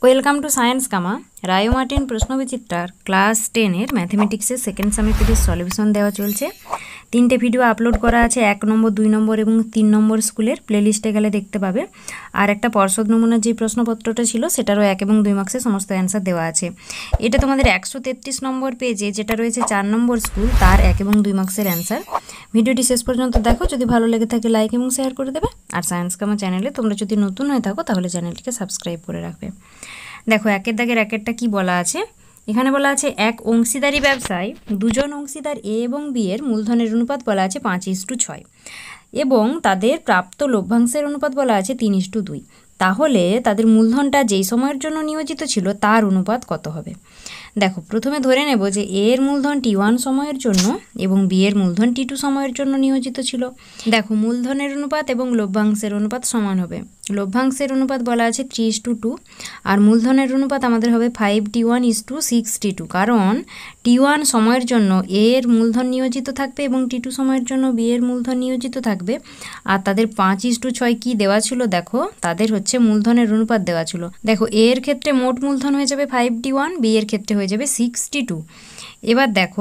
Welcome to science গামা। Ray Martin প্রশ্ন বিচিত্রার ক্লাস 10-এর ম্যাথমেটিক্সের সেকেন্ড সামেটিভের সলিউশন দেওয়া চলছে। 3টে ভিডিও আপলোড করা আছে, 1 নম্বর 2 নম্বর এবং 3 নম্বর স্কুলের প্লেলিস্টে গেলে দেখতে পাবে। আর একটা পর্ষদ নমুনার যে প্রশ্নপত্রটা ছিল সেটারও 1 এবং 2 মার্কসে সমস্ত অ্যান্সার দেওয়া আছে। এটা তোমাদের 133 নম্বর পেজে যেটা রয়েছে 4 নম্বর স্কুল, তার 1 এবং 2 মার্কসের অ্যান্সার। ভিডিওটি শেষ পর্যন্ত দেখো, যদি ভালো লেগে থাকে লাইক এবং শেয়ার করে দেবে। আর সায়েন্স গামা চ্যানেলে তোমরা যদি নতুন হয়ে থাকো তাহলে চ্যানেলটিকে সাবস্ক্রাইব করে রাখবে। দেখো একের দাগের একেরটা কি বলা আছে। এখানে বলা আছে এক অংশীদারি ব্যবসায় দুজন অংশীদার এ এবং বি এর মূলধনের অনুপাত বলা আছে 5:6 এবং তাদের প্রাপ্ত লভ্যাংশের অনুপাত বলা আছে 3:2। তাহলে তাদের মূলধনটা যেই সময়ের জন্য নিয়োজিত ছিল তার অনুপাত কত হবে। দেখো প্রথমে ধরে নেব যে এ এর মূলধন T1 সময়ের জন্য এবং বি এর মূলধন T2 সময়ের জন্য নিয়োজিত ছিল। দেখো মূলধনের অনুপাত এবং লভ্যাংশের অনুপাত সমান হবে। লভ্যাংশের অনুপাত বলা আছে 3:2 আর মূলধনের অনুপাত আমাদের হবে 5T1:6T2, কারণ T1 সময়ের জন্য এ এর মূলধন নিয়োজিত থাকবে এবং T2 সময়ের জন্য বি এর মূলধন নিয়োজিত থাকবে। আর তাদের 5:6 কি দেওয়া ছিল, দেখো তাদের হচ্ছে মূলধনের অনুপাত দেওয়া ছিল। দেখো এ এর ক্ষেত্রে মোট মূলধন হয়ে যাবে 5T1, বি এর ক্ষেত্রে হয়ে যাবে 6T2। এবার দেখো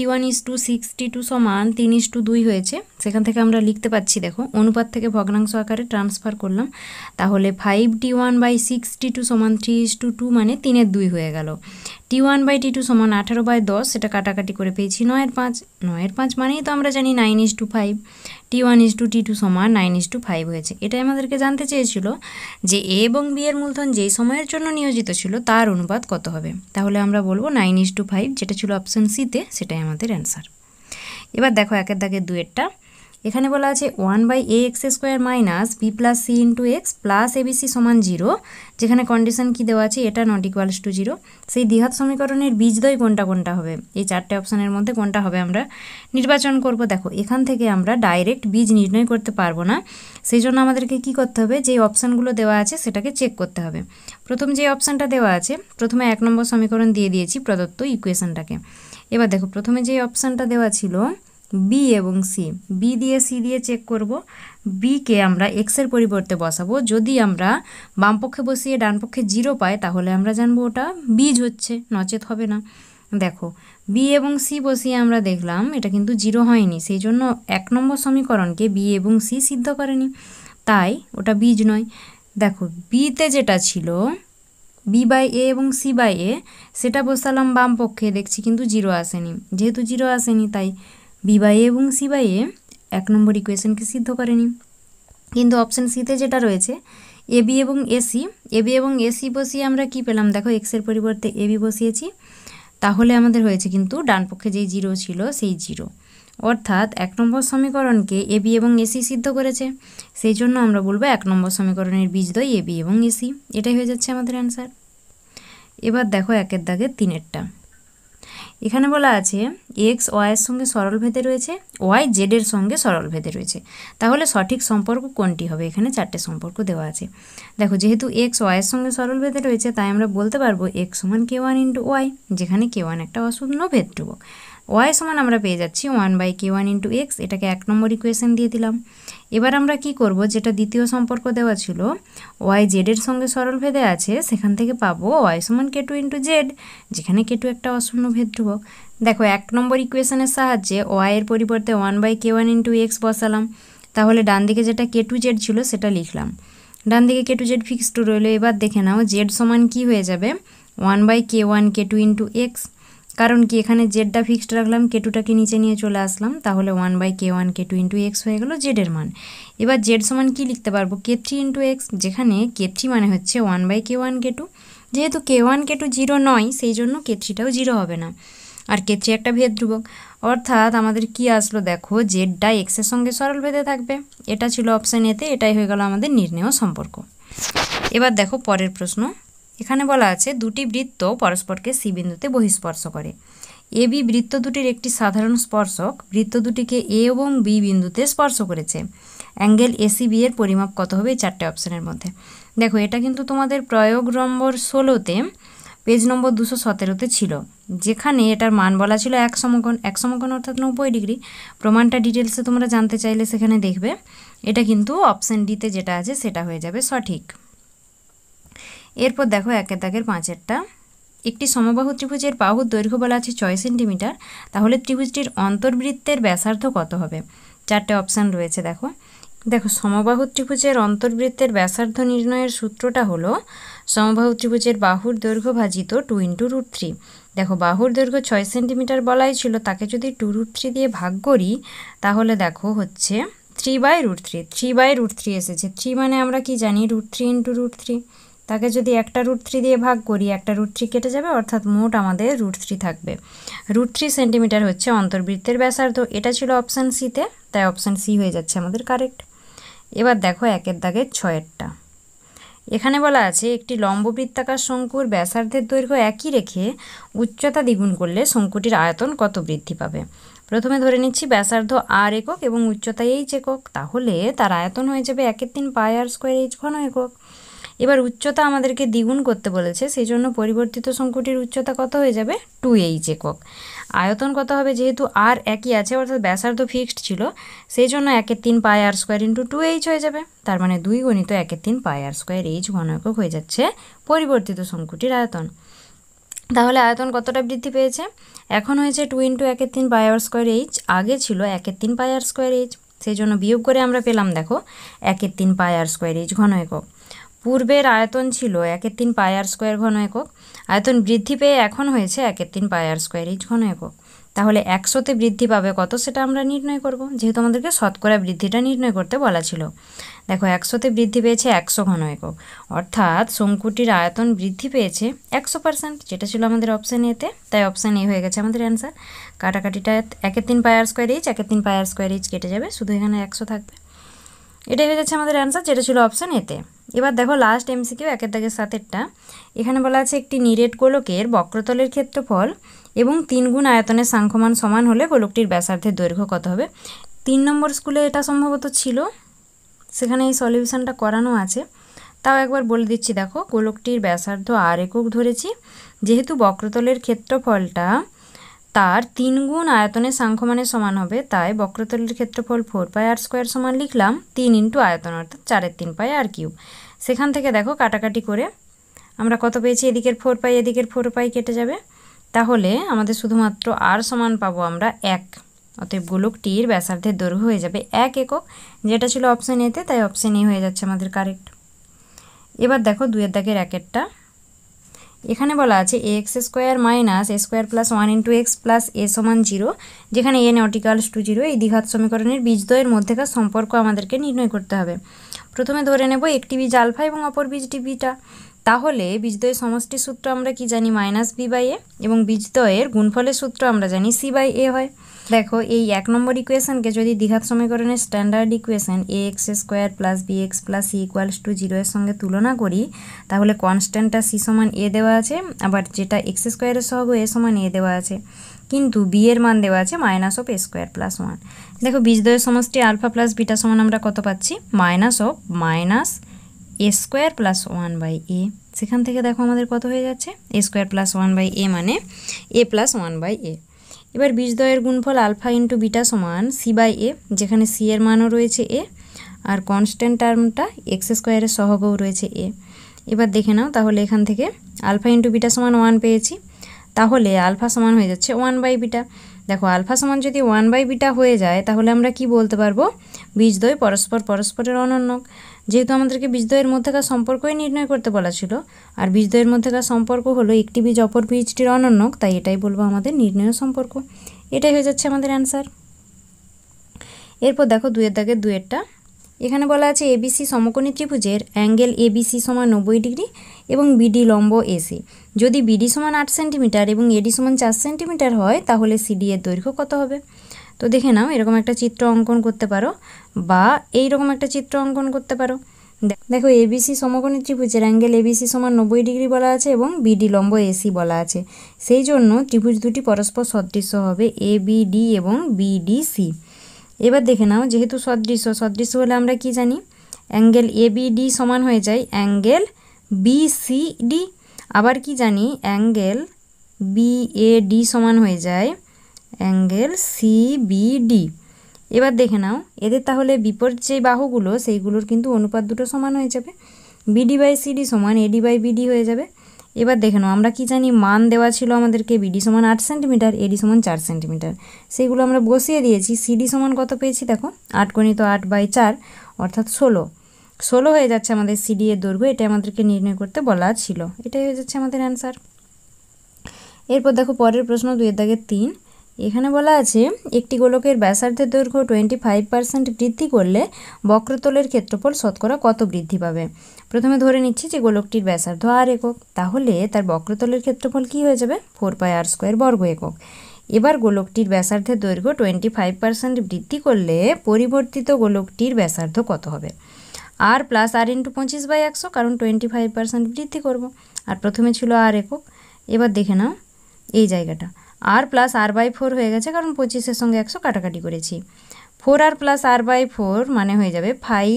5T1:6T2 সমান 3:2 হয়েছে, সেখান থেকে আমরা লিখতে পাচ্ছি, দেখো অনুপাত থেকে ভগ্নাংশ আকারে ট্রান্সফার করলাম, তাহলে 5T1/6T2 সমান 3:2, মানে 3/2 হয়ে গেল। T1/T2 সমান 18/10, সেটা কাটাকাটি করে পেয়েছি 9/5। 9/5 মানেই তো আমরা জানি 9:5। T1:T2 সমান 9:5 হয়েছে। এটাই আমাদেরকে জানতে চেয়েছিল যে এ এবং বি এর মূলধন যেই সময়ের জন্য নিয়োজিত ছিল তার অনুপাত কত হবে। তাহলে আমরা বলবো 9:5, যেটা ছিল অপশন সিতে, সেটাই আমাদের অ্যান্সার। এবার দেখো একের দাগের দুয়েরটা। এখানে বলা আছে 1/ax² minus b + c × x plus abc সমান 0, যেখানে কন্ডিশন কি দেওয়া আছে, এটা নট ইকুয়ালস টু 0। সেই দ্বিঘাত সমীকরণের বীজদ্বয় কোনটা কোনটা হবে, এই 4টে অপশানের মধ্যে কোনটা হবে আমরা নির্বাচন করব। দেখো এখান থেকে আমরা ডাইরেক্ট বীজ নির্ণয় করতে পারবো না, সেই জন্য আমাদেরকে কি করতে হবে, যে অপশানগুলো দেওয়া আছে সেটাকে চেক করতে হবে। প্রথম যে অপশানটা দেওয়া আছে, প্রথমে 1 নম্বর সমীকরণ দিয়ে দিয়েছি প্রদত্ত ইকুয়েশনটাকে। এবার দেখো প্রথমে যে অপশানটা দেওয়া ছিল বি এবং সি, বি দিয়ে সি দিয়ে চেক করব। বিকে আমরা এক্সের পরিবর্তে বসাবো। যদি আমরা বাম পক্ষে বসিয়ে ডান পক্ষে 0 পাই তাহলে আমরা জানবো ওটা বীজ হচ্ছে, নচেত হবে না। দেখো বি এবং সি বসিয়ে আমরা দেখলাম এটা কিন্তু 0 হয়নি, সেই জন্য 1 নম্বর সমীকরণকে বি এবং সি সিদ্ধ করেনি, তাই ওটা বীজ নয়। দেখো বিতে যেটা ছিল b/a এবং c/a, সেটা বসালাম বাম পক্ষে, দেখছি কিন্তু 0 আসেনি। যেহেতু 0 আসেনি তাই b/a এবং c/a 1 নম্বর ইকুয়েশনকে সিদ্ধ করেনি। কিন্তু অপশান সিতে যেটা রয়েছে ab এবং ac বসিয়ে আমরা কি পেলাম, দেখো এক্সের পরিবর্তে ab বসিয়েছি, তাহলে আমাদের হয়েছে কিন্তু ডান পক্ষে যেই 0 ছিল সেই 0, অর্থাৎ 1 নম্বর সমীকরণকে ab এবং ac সিদ্ধ করেছে। সেই জন্য আমরা বলবো 1 নম্বর সমীকরণের বীজদ্বয় ab এবং ac। এটাই হয়ে যাচ্ছে আমাদের অ্যান্সার। এবার দেখো একের দাগের 3এরটা। এখানে বলা আছে এক্স ওয়াইয়ের সঙ্গে সরলভেদে রয়েছে, ওয়াই জেডের সঙ্গে সরলভেদে রয়েছে, তাহলে সঠিক সম্পর্ক কোনটি হবে। এখানে 4টে সম্পর্ক দেওয়া আছে। দেখো যেহেতু এক্স ওয়াইয়ের সঙ্গে সরলভেদে রয়েছে তাই আমরা বলতে পারবো এক্স সমান k1 × ওয়াই, যেখানে k1 একটা অশূন্য ভেদ ধ্রুবক। ওয়াই সমান আমরা পেয়ে যাচ্ছি 1/k1 × x, এটাকে 1 নম্বর ইকুয়েশন দিয়ে দিলাম। এবার আমরা কি করব, যেটা দ্বিতীয় সম্পর্ক দেওয়া ছিল ওয়াই জেডের সঙ্গে সরলভেদে আছে, সেখান থেকে পাবো ওয়াই সমান k2 × z, যেখানে k2 একটা অশূন্য ভেদ ধ্রুবক। দেখো 1 নম্বর ইকুয়েশনের সাহায্যে ওয়াই এর পরিবর্তে 1/k1 × x বসালাম, তাহলে ডান দিকে যেটা k2z ছিল সেটা লিখলাম, ডান দিকে k2z ফিক্সড রইল। এবার দেখে নাও z সমান কি হয়ে যাবে, 1/k1 k2 × x, কারণ কি এখানে জেডটা ফিক্সড রাখলাম, k2টাকে নিচে নিয়ে চলে আসলাম, তাহলে 1/k1 k2 × x হয়ে গেল জেডের মান। এবার জেড সমান কি লিখতে পারবো, k3 × x, যেখানে k3 মানে হচ্ছে 1/k1 k2। যেহেতু k1 k2 0 নয়, সেই জন্য k3টাও 0 হবে না, আর k3 একটা ভেদ ধ্রুবক, অর্থাৎ আমাদের কি আসলো, দেখো জেডটা এক্সের সঙ্গে সরলভেদে থাকবে। এটা ছিল অপশান এতে, এটাই হয়ে গেল আমাদের নির্ণেয় সম্পর্ক। এবার দেখো পরের প্রশ্ন। এখানে বলা আছে দুটি বৃত্ত পরস্পরকে সি বিন্দুতে বহিঃস্পর্শ করে। এ বি বৃত্ত দুটির একটি সাধারণ স্পর্শক বৃত্ত দুটিকে এ এবং বি বিন্দুতে স্পর্শ করেছে। অ্যাঙ্গেল এসিবি এর পরিমাপ কত হবে, এই 4টে অপশানের মধ্যে। দেখো এটা কিন্তু তোমাদের প্রয়োগ নম্বর 16তে পেজ নম্বর 217তে ছিল, যেখানে এটার মান বলা ছিল 1 সমকোণ। 1 সমকোণ অর্থাৎ 90 ডিগ্রি। প্রমাণটা ডিটেলসে তোমরা জানতে চাইলে সেখানে দেখবে। এটা কিন্তু অপশান ডিতে যেটা আছে সেটা হয়ে যাবে সঠিক। এরপর দেখো একের দাগের 5এরটা, একটি সমবাহু ত্রিভুজের বাহুর দৈর্ঘ্য বলা আছে 6 সেন্টিমিটার, তাহলে ত্রিভুজটির অন্তর্বৃত্তের ব্যাসার্ধ কত হবে? 4টে অপশান রয়েছে। দেখো দেখো সমবাহু ত্রিভুজের অন্তর্বৃত্তের ব্যাসার্ধ নির্ণয়ের সূত্রটা হলো সমবাহু ত্রিভুজের বাহুর দৈর্ঘ্য ভাজিত 2 × √3। দেখো বাহুর দৈর্ঘ্য 6 সেন্টিমিটার বলাই ছিল, তাকে যদি 2√3 দিয়ে ভাগ করি তাহলে দেখো হচ্ছে 3/√3, 3/√3 এসেছে। 3 মানে আমরা কি জানি √3 × √3, তাকে যদি একটা √3 দিয়ে ভাগ করি একটা √3 কেটে যাবে, অর্থাৎ মোট আমাদের √3 থাকবে। √3 সেন্টিমিটার হচ্ছে অন্তর্বৃত্তের ব্যাসার্ধ। এটা ছিল অপশান সিতে, তাই অপশান সি হয়ে যাচ্ছে আমাদের কারেক্ট। এবার দেখো একের দাগের 6এরটা, এখানে বলা আছে একটি লম্ববৃত্তাকার শঙ্কুর ব্যাসার্ধের দৈর্ঘ্য একই রেখে উচ্চতা দ্বিগুণ করলে শঙ্কুটির আয়তন কত বৃদ্ধি পাবে? প্রথমে ধরে নিচ্ছি ব্যাসার্ধ r একক এবং উচ্চতা h একক, তাহলে তার আয়তন হয়ে যাবে 1/3 πr² h ঘন একক। এবার উচ্চতা আমাদেরকে দ্বিগুণ করতে বলেছে, সেই জন্য পরিবর্তিত শঙ্কুটির উচ্চতা কত হয়ে যাবে? 2h একক। আয়তন কত হবে? যেহেতু r একই আছে অর্থাৎ ব্যাসার্ধ ফিক্সড ছিল, সেই জন্য 1/3 πr² × 2h হয়ে যাবে। তার মানে 2 × 1/3 πr² h ঘন একক হয়ে যাচ্ছে পরিবর্তিত শঙ্কুটির আয়তন। তাহলে আয়তন কতটা বৃদ্ধি পেয়েছে? এখন হয়েছে 2 × 1/3 πr² h, আগে ছিল 1/3 πr² h, সেই জন্য বিয়োগ করে আমরা পেলাম দেখো 1/3 πr² h ঘন একক। পূর্বের আয়তন ছিল 1/3 πr² ঘন একক, আয়তন বৃদ্ধি পেয়ে এখন হয়েছে 1/3 πr² h ঘন একক। তাহলে 100তে বৃদ্ধি পাবে কত সেটা আমরা নির্ণয় করব, যেহেতু আমাদেরকে শতকরা বৃদ্ধিটা নির্ণয় করতে বলা ছিল। দেখো 100তে বৃদ্ধি পেয়েছে 100 ঘন একক, অর্থাৎ শঙ্কুটির আয়তন বৃদ্ধি পেয়েছে 100%, যেটা ছিল আমাদের অপশান এতে, তাই অপশান এ হয়ে গেছে আমাদের answer. কাটাকাটিটা 1/3 πr² h 1/3 πr² h কেটে যাবে, শুধু এখানে 100 থাকবে। এটাই হয়ে যাচ্ছে আমাদের অ্যান্সার, যেটা ছিল অপশান এতে। এবার দেখো লাস্ট এমসিকিউ একের দাগের 7এরটা, এখানে বলা আছে একটি নিরেট গোলকের বক্রতলের ক্ষেত্রফল এবং 3 গুণ আয়তনের সাংখ্যমান সমান হলে গোলকটির ব্যাসার্ধের দৈর্ঘ্য কত হবে? 3 নম্বর স্কুলে এটা সম্ভবত ছিল, সেখানে এই সলিউশনটা করানো আছে, তাও একবার বলে দিচ্ছি। দেখো গোলকটির ব্যাসার্ধ r একক ধরেছি, যেহেতু বক্রতলের ক্ষেত্রফলটা তার 3 গুণ আয়তনের সাংখ্যমানের সমান হবে, তাই বক্রতলের ক্ষেত্রফল 4πr² সমান লিখলাম 3 × আয়তন, অর্থাৎ 4/3 πr³। সেখান থেকে দেখো কাটাকাটি করে আমরা কত পেয়েছি? এদিকের 4π এদিকের 4π কেটে যাবে, তাহলে আমাদের শুধুমাত্র r সমান পাবো আমরা 1। অতএব গোলকটির ব্যাসার্ধের দৈর্ঘ্য হয়ে যাবে 1 একক, যেটা ছিল অপশান এতে, তাই অপশান এ হয়ে যাচ্ছে আমাদের কারেক্ট। এবার দেখো 2এর দাগের 1এরটা, এখানে বলা আছে ax² - a² + 1 × x + a = 0, যেখানে a = 0। এই দ্বিঘাত সমীকরণের বীজদ্বয়ের মধ্যেকার সম্পর্ক আমাদেরকে নির্ণয় করতে হবে। প্রথমে ধরে নেব একটি বীজ আলফা এবং অপর বীজটি বিটা। তাহলে বীজদ্বয়ের সমষ্টির সূত্র আমরা কি জানি? -b/a, এবং বীজদ্বয়ের গুণফলের সূত্র আমরা জানি c/a হয়। দেখো এই 1 নম্বর ইকুয়েশনকে যদি দ্বিঘাত সমীকরণের standard equation ax² + bx + c = 0 এর সঙ্গে তুলনা করি, তাহলে কনস্ট্যান্টটা c = a দেওয়া আছে, আবার যেটা x² এর সহগ a = a দেওয়া আছে, কিন্তু b এর মান দেওয়া আছে -a² + 1। দেখো বীজদ্বয়ের সমষ্টি আলফা প্লাস বিটা সমান আমরা কত পাচ্ছি? -a² + 1/a। সেখান থেকে দেখো আমাদের কত হয়ে যাচ্ছে? a² + 1/a মানে a + 1/a। এবার বীজদ্বয়ের গুণফল আলফা × বিটা সমান c/a, যেখানে c এর মানও রয়েছে a, আর কনস্ট্যান্ট টার্মটা x² এর সহগও রয়েছে a। এবার দেখে নাও, তাহলে এখান থেকে আলফা × বিটা সমান 1 পেয়েছি, তাহলে আলফা সমান হয়ে যাচ্ছে 1/বিটা। দেখো আলফা সমান যদি 1/বিটা হয়ে যায়, তাহলে আমরা কি বলতে পারবো? বীজদ্বয় পরস্পরের অনন্যক। যেহেতু আমাদেরকে বীজদ্বয়ের মধ্যেকার সম্পর্কই নির্ণয় করতে বলা ছিল, আর বীজদ্বয়ের মধ্যেকার সম্পর্ক হলো একটি বীজ অপর বীজটির অনন্যক, তাই এটাই বলবো আমাদের নির্ণয় সম্পর্ক। এটাই হয়ে যাচ্ছে আমাদের অ্যান্সার। এরপর দেখো 2এর দাগের 2এরটা, এখানে বলা আছে এবিসি সমকোণী ত্রিভুজের অ্যাঙ্গেল এবিসি = 90 ডিগ্রি এবং বিডি লম্ব এসি। যদি বিডি = 8 সেন্টিমিটার এবং এডি = 4 সেন্টিমিটার হয়, তাহলে সিডি এর দৈর্ঘ্য কত হবে? তো দেখে নাও, এরকম একটা চিত্র অঙ্কন করতে পারো বা এইরকম একটা চিত্র অঙ্কন করতে পারো। দেখো এবিসি সমকোণী ত্রিভুজের অ্যাঙ্গেল এবিসি = 90 ডিগ্রি বলা আছে এবং বিডি লম্ব এসি বলা আছে, সেই জন্য ত্রিভুজ দুটি পরস্পর সদৃশ্য হবে এবিডি এবং বিডিসি। এবার দেখে নাও, যেহেতু সদৃশ্য হলে আমরা কি জানি? অ্যাঙ্গেল এবিডি সমান হয়ে যায় অ্যাঙ্গেল বিসিডি, আবার কি জানি? অ্যাঙ্গেল বিএডি সমান হয়ে যায় অ্যাঙ্গেল সিবিডি। এবার দেখে নাও, এদের তাহলে বিপরীত যে বাহুগুলো সেইগুলোর কিন্তু অনুপাত দুটো সমান হয়ে যাবে। বিডি বাই সিডি সমান এডি বাই বিডি হয়ে যাবে। এবার দেখে নাও, আমরা কি জানি মান দেওয়া ছিল আমাদেরকে, বিডি সমান 8 সেন্টিমিটার, এডি সমান 4 সেন্টিমিটার, সেগুলো আমরা বসিয়ে দিয়েছি। সিডি সমান কত পেয়েছি দেখো, 8 × 8/4 অর্থাৎ 16 হয়ে যাচ্ছে আমাদের সিডি এর দৈর্ঘ্য। এটা আমাদেরকে নির্ণয় করতে বলা ছিল, এটাই হয়ে যাচ্ছে আমাদের অ্যান্সার। এরপর দেখো পরের প্রশ্ন 2-3, এখানে বলা আছে একটি গোলকের ব্যাসার্ধের দৈর্ঘ্য 25% বৃদ্ধি করলে বক্রতলের ক্ষেত্রফল শতকরা কত বৃদ্ধি পাবে। প্রথমে ধরে নিচ্ছি যে গোলকটির ব্যাসার্ধ r একক, তাহলে তার বক্রতলের ক্ষেত্রফল কি হয়ে যাবে, 4πr² বর্গ একক। এবার গোলকটির ব্যাসার্ধের দৈর্ঘ্য 25% বৃদ্ধি করলে পরিবর্তিত গোলকটির ব্যাসার্ধ কত হবে। r + r × 25/100, কারণ 25% বৃদ্ধি করব, আর প্রথমে ছিল r একক। এবার দেখে নাও এই জায়গাটা, r + r/4 হয়ে গেছে, কারণ 25-এর সঙ্গে 100 কাটাকাটি করেছি। 4r + r/4 মানে হয়ে যাবে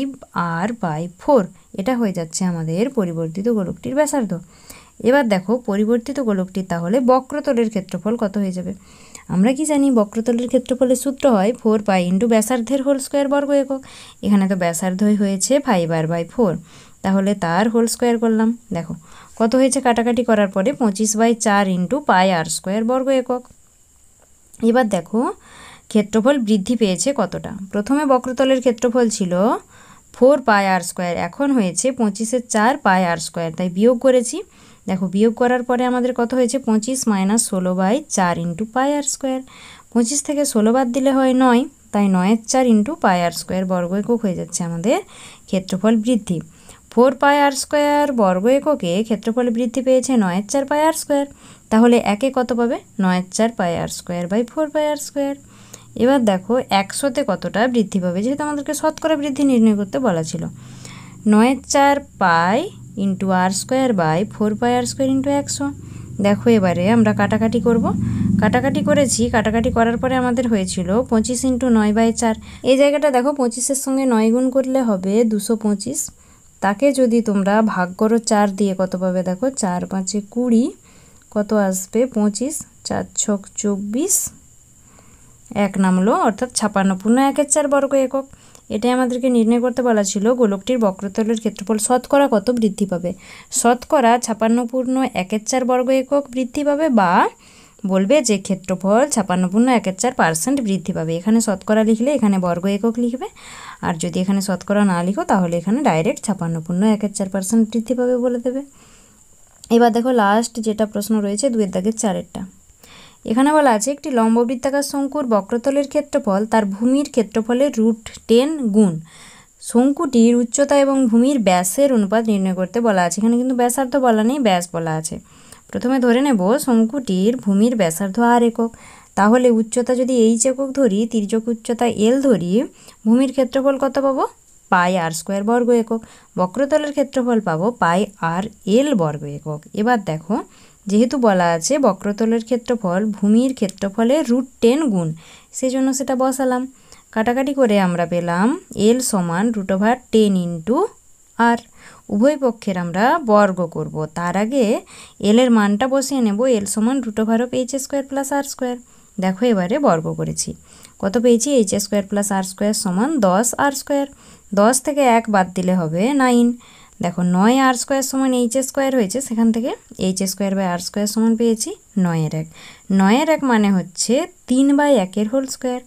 5r/4, এটা হয়ে যাচ্ছে আমাদের পরিবর্তিত গোলকটির ব্যাসার্ধ। এবার দেখো পরিবর্তিত গোলকটির তাহলে বক্রতলের ক্ষেত্রফল কত হয়ে যাবে। আমরা কি জানি বক্রতলের ক্ষেত্রফলের সূত্র হয় 4π × ব্যাসার্ধের হোল স্কোয়ার বর্গ একক। এখানে তো ব্যাসার্ধই হয়েছে 5r/4, তাহলে তার হোল স্কোয়ার করলাম। দেখো কত হয়েছে কাটাকাটি করার পরে, 25/4 × πr² বর্গ একক। এবার দেখো ক্ষেত্রফল বৃদ্ধি পেয়েছে কতটা। প্রথমে বক্রতলের ক্ষেত্রফল ছিল 4πr², এখন হয়েছে 25-এর 4 πr², তাই বিয়োগ করেছি। দেখো বিয়োগ করার পরে আমাদের কত হয়েছে, 25 - 16/4 × πr²। 25 থেকে 16 বাদ দিলে হয় 9, তাই 9-এর 4 × πr² বর্গ একক হয়ে যাচ্ছে আমাদের ক্ষেত্রফল বৃদ্ধি। 4πr² বর্গ এককে ক্ষেত্রফল বৃদ্ধি পেয়েছে 9-এর 4 πr², তাহলে একে কত পাবে, 9-এর 4 πr²/4πr²। এবার দেখো 100-তে কতটা বৃদ্ধি পাবে, যেহেতু আমাদেরকে শতকরা বৃদ্ধি নির্ণয় করতে বলা ছিল। 9-এর 4 π × r²/4πr² × 100। দেখো এবারে আমরা কাটাকাটি করব, কাটাকাটি করেছি, কাটাকাটি করার পরে আমাদের হয়েছিল 25 × 9/4। এই জায়গাটা দেখো 25-এর সঙ্গে 9 গুণ করলে হবে 225, তাকে যদি তোমরা ভাগ করো 4 দিয়ে কত পাবে, দেখো 4 × 5 = 20, কত আসবে 25, 4 × 6 = 24, 1 নামলো, অর্থাৎ 56.1/4 বর্গ একক। এটাই আমাদেরকে নির্ণয় করতে বলা ছিল গোলকটির বক্রতলের ক্ষেত্রফল শতকরা কত বৃদ্ধি পাবে। শতকরা 56.1/4 বর্গ একক বৃদ্ধি পাবে, বা বলবে যে ক্ষেত্রফল 56.1/4% বৃদ্ধি পাবে। এখানে শতকরা লিখলে এখানে বর্গ একক লিখবে, আর যদি এখানে শতকরা না লিখো তাহলে এখানে ডাইরেক্ট 56.1/4% বৃদ্ধি পাবে বলে দেবে। এবার দেখো লাস্ট যেটা প্রশ্ন রয়েছে 2-4-টা। এখানে বলা আছে একটি লম্ববৃত্তাকার শঙ্কুর বক্রতলের ক্ষেত্রফল তার ভূমির ক্ষেত্রফলের √10 গুণ শঙ্কুটির উচ্চতা এবং ভূমির ব্যাসের অনুপাত নির্ণয় করতে বলা আছে। এখানে কিন্তু ব্যাসার্ধ বলা নেই, ব্যাস বলা আছে। প্রথমে ধরে নেব শঙ্কুটির ভূমির ব্যাসার্ধ r একক, তাহলে উচ্চতা যদি h একক ধরি, তির্যক উচ্চতা l ধরি, ভূমির ক্ষেত্রফল কত পাবো, πr² বর্গ একক। বক্রতলের ক্ষেত্রফল পাবো πrl বর্গ একক। এবার দেখো যেহেতু বলা আছে বক্রতলের ক্ষেত্রফল ভূমির ক্ষেত্রফলের √10 গুণ, সেই জন্য সেটা বসালাম। কাটাকাটি করে আমরা পেলাম l সমান √10 × r। উভয় পক্ষের আমরা বর্গ করব, তার আগে l এর মানটা বসিয়ে নেব, l সমান √h² + r²। দেখো এবারে বর্গ করেছি, কত পেয়েছি, h² + r² সমান 10r²। 10 থেকে 1 বাদ দিলে হবে 9। দেখো 9r² সমান h² হয়েছে, সেখান থেকে h²/r² সমান পেয়েছি 9-এর 1। 9-এর 1 মানে হচ্ছে 3/1 হোল স্কোয়ার।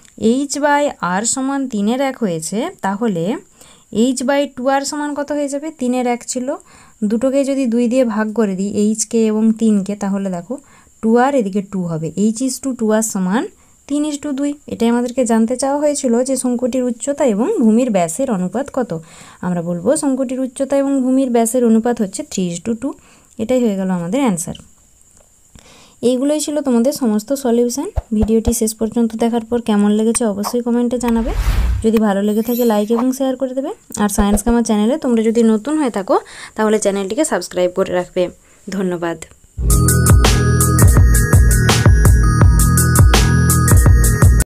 h/r সমান 3-এর 1 হয়েছে, তাহলে h/2r সমান কত হয়ে যাবে, 3-এর 1 ছিল, দুটোকে যদি 2 দিয়ে ভাগ করে দিই, h-কে এবং 3-কে, তাহলে দেখো 2r এদিকে 2 হবে, h/2r সমান 3:2। এটাই আমাদেরকে জানতে চাওয়া হয়েছিল যে শঙ্কুটির উচ্চতা এবং ভূমির ব্যাসের অনুপাত কত। আমরা বলবো শঙ্কুটির উচ্চতা এবং ভূমির ব্যাসের অনুপাত হচ্ছে 3:2। এটাই হয়ে গেল আমাদের অ্যান্সার। এইগুলোই ছিল তোমাদের সমস্ত সলিউশন। ভিডিওটি শেষ পর্যন্ত দেখার পর কেমন লেগেছে অবশ্যই কমেন্টে জানাবে। যদি ভালো লেগে থাকে লাইক এবং শেয়ার করে দেবে। আর সায়েন্স গামা চ্যানেলে তোমরা যদি নতুন হয়ে থাকো তাহলে চ্যানেলটিকে সাবস্ক্রাইব করে রাখবে। ধন্যবাদ।